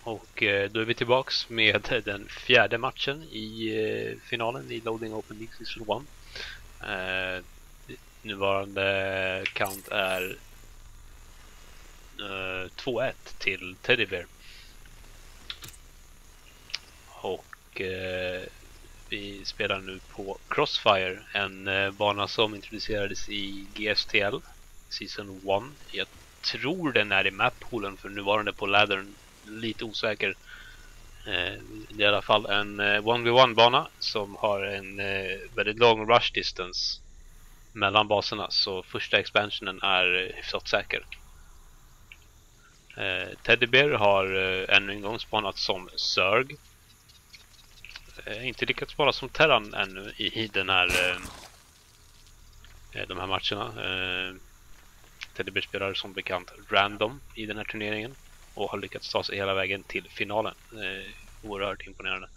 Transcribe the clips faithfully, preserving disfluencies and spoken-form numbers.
Och eh, då är vi tillbaks med den fjärde matchen i eh, finalen i Loading Open League Season ett. Eh, nuvarande count är eh, två ett till Teddy Bear. Och eh, vi spelar nu på Crossfire, en eh, bana som introducerades i G S T L Season ett. Jag tror den är i map-poolen för nuvarande på laddern. Lite osäker. Eh, det är i alla fall en eh, ett v ett bana som har en eh, väldigt lång rush distance mellan baserna, så första expansionen är hyfsat säker. Eh, Teddy Bear har eh, ännu en gång spanat som Zerg. Eh, inte lyckats spana som Terran ännu i, i den här eh, de här matcherna. Eh, Teddy Bear spelar som bekant random i den här turneringen och har lyckats ta sig hela vägen till finalen. Eh, oerhört imponerande.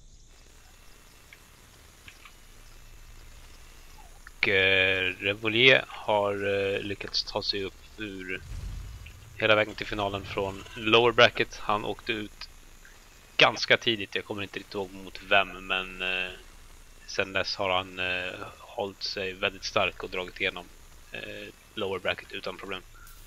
Och eh, Revolier har eh, lyckats ta sig upp ur hela vägen till finalen från lower bracket. Han åkte ut ganska tidigt, jag kommer inte riktigt ihåg mot vem, men eh, sen dess har han eh, hållit sig väldigt stark och dragit igenom eh, lower bracket utan problem.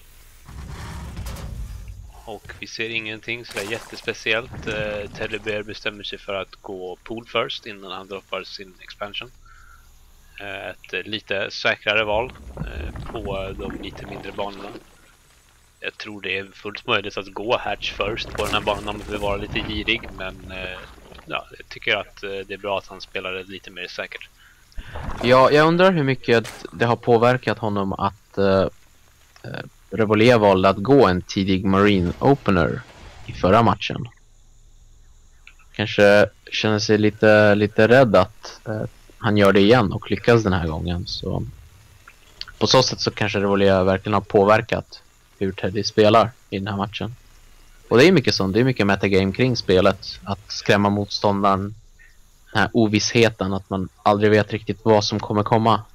Och vi ser ingenting så det är jättespeciellt. Eh, Teddy Bear bestämmer sig för att gå pool first innan han droppar sin expansion. Eh, ett eh, lite säkrare val eh, på de lite mindre banorna. Jag tror det är fullt möjligt att gå hatch first på den här banan om man vill vara lite girig, men eh, ja, jag tycker att eh, det är bra att han spelar det lite mer säkert. Ja, jag undrar hur mycket det har påverkat honom att uh, Revolier valde att gå en tidig Marine Opener i förra matchen. Kanske känner sig lite, lite rädd att uh, han gör det igen och lyckas den här gången. Så på så sätt så kanske Revolier verkligen har påverkat hur Teddy spelar i den här matchen. Och det är mycket sånt, det är mycket metagame kring spelet. Att skrämma motståndaren, den här ovissheten att man aldrig vet riktigt vad som kommer komma.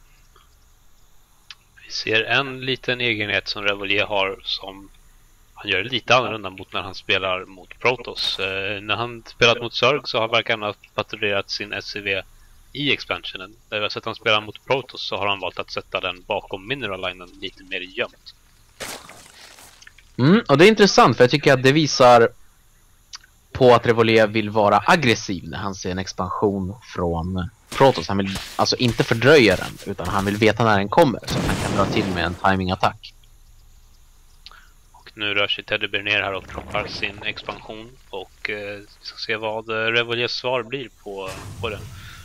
Vi ser en liten egenhet som Revolier har som han gör lite annorlunda mot när han spelar mot Protoss. Eh, när han spelat mot Zerg så har han verkligen patrullerat sin S C V i expansionen. Där vi har sett han spela mot Protoss så har han valt att sätta den bakom mineral-linen lite mer gömt. Mm, och det är intressant för jag tycker att det visar på att Revolier vill vara aggressiv när han ser en expansion från Protoss. Han vill alltså inte fördröja den, utan han vill veta när den kommer så att han kan dra till med en timing-attack. Och nu rör sig Teddy Bear ner här och droppar sin expansion. Och eh, vi ska se vad Revoliers svar blir på, på den.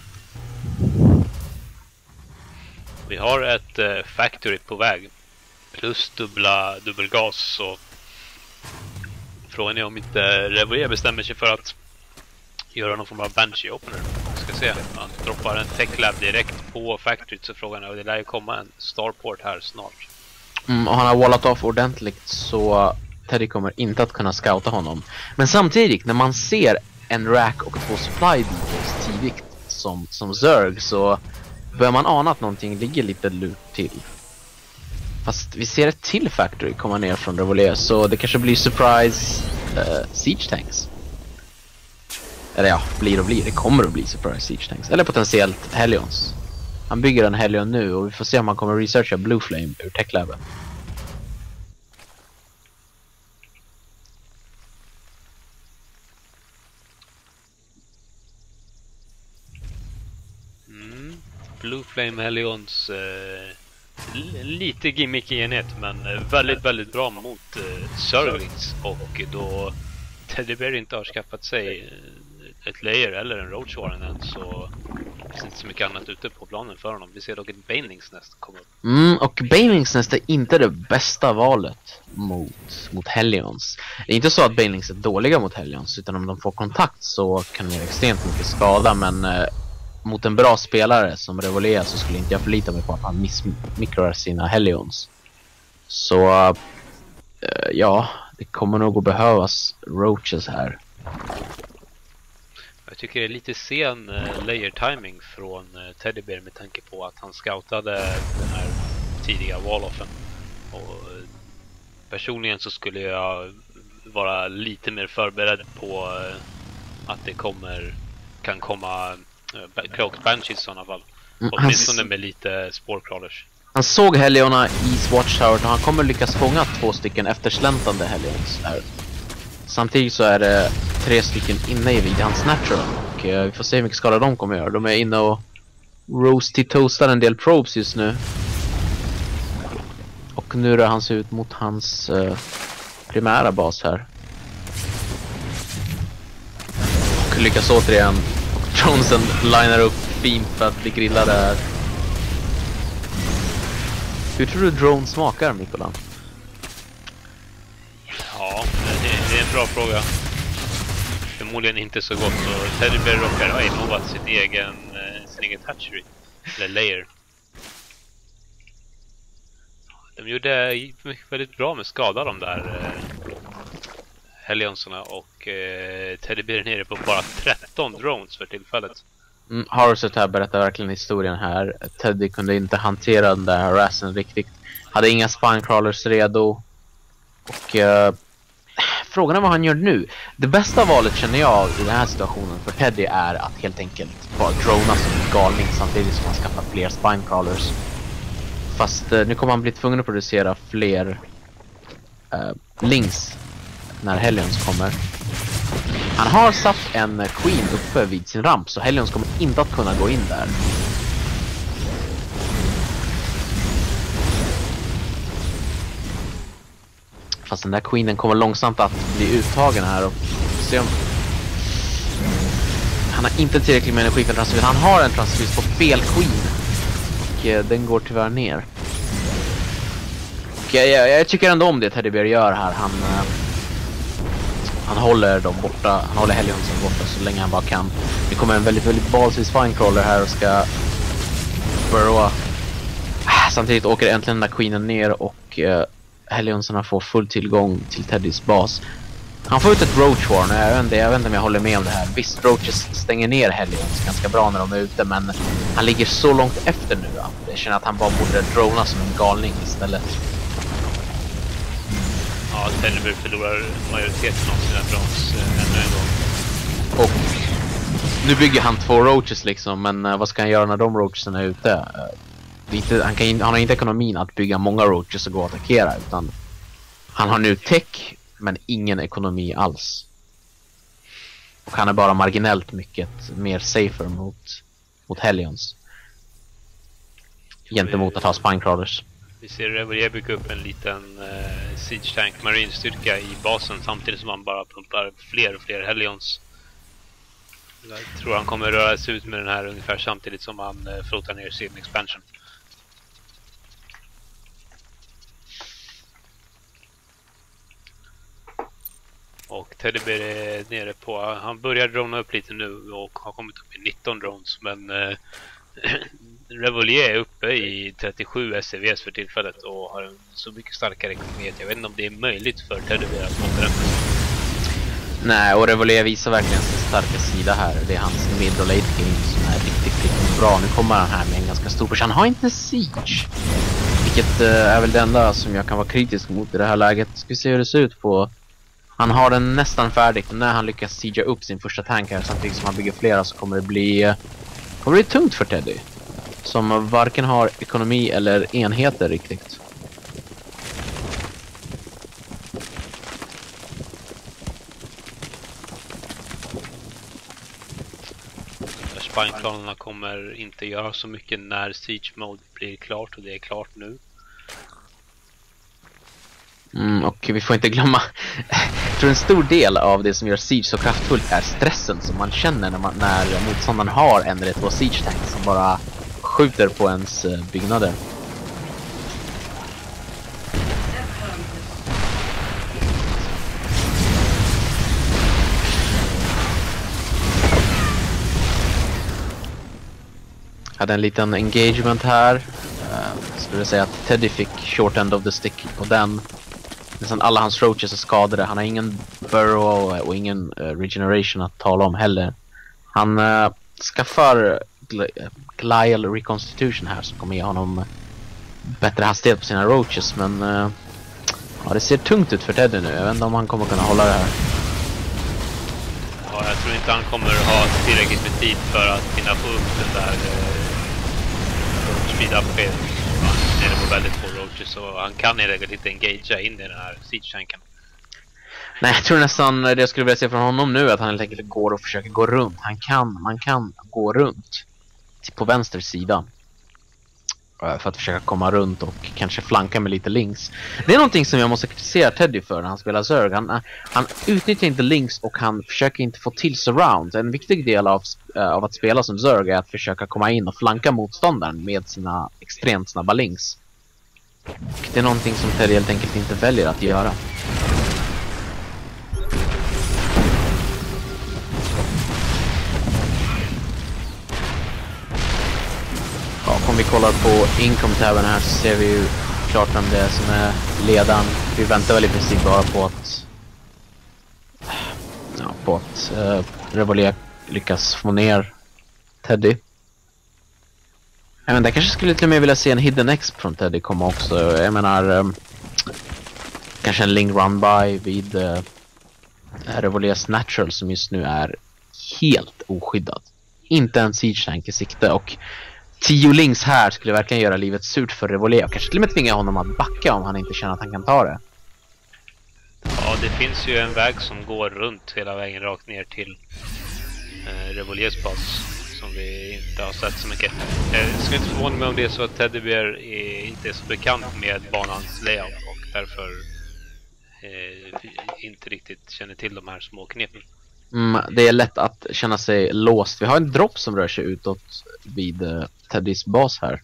Vi har ett eh, factory på väg. Plus dubbla dubbelgas, så frågan är om inte Revolier bestämmer sig för att göra någon form av Banshee opener. Vi ska se, han droppar en tech lab direkt på factory, så frågan är, och det lär ju komma en starport här snart. Mm, och han har wallat off ordentligt så Teddy kommer inte att kunna scouta honom. Men samtidigt, när man ser en rack och två supply depots tidigt som, som Zerg, så börjar man ana att någonting ligger lite lurt till. Fast vi ser ett till factory komma ner från Revolier, så det kanske blir surprise uh, siege tanks. Eller ja, blir och blir. Det kommer att bli surprise siege tanks. Eller potentiellt Hellions. Han bygger en Hellion nu och vi får se om han kommer researcha Blue Flame ur techlaben. Mm. Blue Flame Hellions... Eh... lite gimmicky enhet, men väldigt, väldigt bra mot uh, Zerglings. Och då Teddy Bear inte har skaffat sig ett layer eller en Roach Warren än, så finns inte så mycket annat ute på planen för honom. Vi ser dock ett Banelings Nest komma upp. Mm, och Banelings Nest är inte det bästa valet mot, mot Hellions. Det är inte så att Banelings är dåliga mot Hellions, utan om de får kontakt så kan de göra extremt mycket skada, men uh, mot en bra spelare som Revolier så skulle inte jag förlita mig på att han missmikrar sina Hellions. Så uh, ja, det kommer nog att behövas Roaches här. Jag tycker det är lite sen uh, layer timing från uh, Teddy Bear med tanke på att han scoutade den här tidiga wall-offen. Och uh, personligen så skulle jag vara lite mer förberedd på uh, att det kommer kan komma uh, Cloaked Banshees i sådana fall. Mm, åtminstone med lite spårcrawlers. Han såg Helliona i Watchtower och han kommer lyckas fånga två stycken eftersläntande Hellions där. Samtidigt så är det tre stycken inne i vid hans natural och uh, vi får se hur mycket skada de kommer göra. De är inne och roasty toastar en del probes just nu. Och nu rör han sig ut mot hans uh, primära bas här. Och lyckas återigen. Och Tronsen linar upp fint för att bli grillad där. Hur tror du drone smakar, Mikola? Ja, det, det är en bra fråga. Förmodligen inte så gott. Och Teddybear råkar ha innovat sitt egen, sin egen hatchery. Eller layer. De gjorde väldigt bra med skada de där eh, Hellionsarna och eh, Teddybear är nere på bara tretton drones för tillfället. Mm, Harset här berättar verkligen historien här. Teddy kunde inte hantera den där harassen riktigt. Hade inga spinecrawlers redo. Och eh, frågan är vad han gör nu. Det bästa valet känner jag i den här situationen för Teddy är att helt enkelt bara drona som en galning samtidigt som han skaffar fler spinecrawlers. Fast eh, nu kommer han bli tvungen att producera fler eh, links när Hellions kommer. Han har satt en Queen uppe vid sin ramp så Hellions kommer inte att kunna gå in där. Fast den där Queenen kommer långsamt att bli uttagen här och se om... Han har inte tillräckligt med energi för transfer. Han har en transfer på fel Queen. Och eh, den går tyvärr ner. Och jag, jag, jag tycker ändå om det Teddybear gör här. Han... Eh, Han håller dem borta, han håller Hellionsen borta så länge han bara kan. Det kommer en väldigt, väldigt balsig spinecrawler här och ska burrowa. Samtidigt åker äntligen den där Queenen ner och uh, Hellionsarna får full tillgång till Teddys bas. Han får ut ett Roach Warn, jag vet inte, jag vet inte om jag håller med om det här. Visst, Roaches stänger ner Hellions ganska bra när de är ute, men han ligger så långt efter nu att jag känner att han bara borde drona som en galning istället. Ja, Teddybear förlorar majoriteten av sina drones eh, ännu en gång. Och nu bygger han två roaches liksom, men uh, vad ska han göra när de roachesen är ute? Uh, inte, han, kan, han har inte ekonomin att bygga många roaches och gå och attackera, utan han har nu tech, men ingen ekonomi alls. Och han är bara marginellt mycket mer safer mot, mot Hellions. Gentemot att ha spinecrawlers. Vi ser Reverie bygga upp en liten eh, siege tank marinstyrka i basen samtidigt som han bara pumpar fler och fler Hellions. Jag tror han kommer röra sig ut med den här ungefär samtidigt som han eh, flotar ner sin expansion. Och Teddybear är nere på, han börjar drona upp lite nu och har kommit upp i nitton drones, men eh, Reverie är uppe i trettiosju S C Vs för tillfället och har en så mycket starkare ekonomi att jag vet inte om det är möjligt för Teddybear att återhämta sig. Nej, och Reverie visar verkligen sin starka sida här. Det är hans mid och late game som är riktigt, riktigt bra. Nu kommer han här med en ganska stor push. Han har inte siege, vilket uh, är väl det enda som jag kan vara kritisk mot i det här läget. Ska vi se hur det ser ut på... Han har den nästan färdigt. När han lyckas siegea upp sin första tank här samtidigt som han bygger flera så kommer det bli, uh, kommer det bli tungt för Teddy. Som varken har ekonomi eller enheter riktigt. Spinecrawlerna kommer inte göra så mycket när siege mode blir klart, och det är klart nu. Mm, och vi får inte glömma, jag tror en stor del av det som gör siege så kraftfullt är stressen som man känner när, man, när motståndaren har en eller två siege tanks som bara skjuter på ens byggnader. Jag hade en liten engagement här. Uh, skulle säga att Teddy fick short end of the stick på den. Nästan alla hans roaches är skadade. Han har ingen burrow och ingen uh, regeneration att tala om heller. Han uh, skaffar Glial Reconstitution här som kommer ge honom bättre hastighet på sina roaches, men uh, Ja, det ser tungt ut för Teddy nu. Jag vet inte om han kommer kunna hålla det här. Ja, jag tror inte han kommer ha tillräckligt med tid för att hinna få upp den där eh, speed up är nere på väldigt få roaches, så han kan helt enkelt inte engagea in i den här siege-tanken. Nej, jag tror nästan det jag skulle vilja se från honom nu är att han helt enkelt går och försöker gå runt. Han kan, man kan gå runt på vänster sida för att försöka komma runt och kanske flanka med lite links. Det är någonting som jag måste kritisera Teddy för när han spelar Zerg. Han, han utnyttjar inte links och han försöker inte få till surround. En viktig del av, av att spela som Zerg är att försöka komma in och flanka motståndaren med sina extremt snabba links. Och det är någonting som Teddy helt enkelt inte väljer att göra. Ja, om vi kollar på income-tabben här så ser vi ju klart vem det är som är ledaren. Vi väntar väl i princip bara på att ja, på att uh, Revolé lyckas få ner Teddy. Jag menar, jag kanske skulle till och med vilja se en hidden exp från Teddy komma också. Jag menar um, kanske en Ling run by vid uh, Revolés natural som just nu är helt oskyddad. Inte en siege tank i sikte, och tio links här skulle verkligen göra livet surt för Revolé och kanske till och med tvinga honom att backa om han inte känner att han kan ta det. Ja, det finns ju en väg som går runt hela vägen rakt ner till eh, Revolés bas som vi inte har sett så mycket. Jag skulle inte förvåna mig om det är så att Teddybear är, inte är så bekant med banans layout och därför eh, inte riktigt känner till de här små knepen. Mm, det är lätt att känna sig låst. Vi har en dropp som rör sig utåt vid uh, Teddys bas här.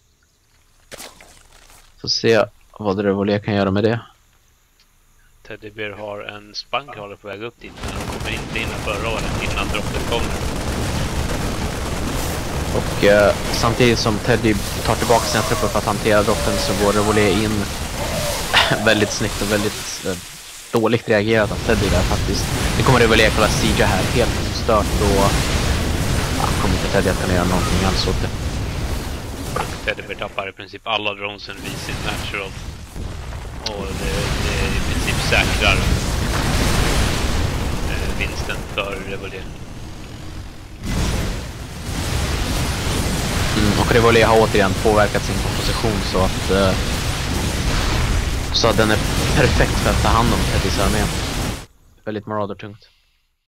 Får se vad Revolé kan göra med det. Teddybear har en spankraler på väg upp dit, men de kommer inte in förra året innan droppen kommer. Och uh, samtidigt som Teddy tar tillbaka sina trupper för att hantera droppen så går Revolé in väldigt snyggt och väldigt uh, dåligt reagerat av Teddy där faktiskt. Nu kommer Revolé kolla siege här helt ostört och ja, kommer inte Teddy att kunna göra någonting alls åt det. Teddybear tappar i princip alla dronesen vid sitt natural. Och det, det i princip säkrar eh, vinsten för Revolé. Mm, och Revolé har återigen påverkat sin komposition så att eh, så att den är perfekt för att ta hand om Teddys armé. Väldigt marauder-tungt.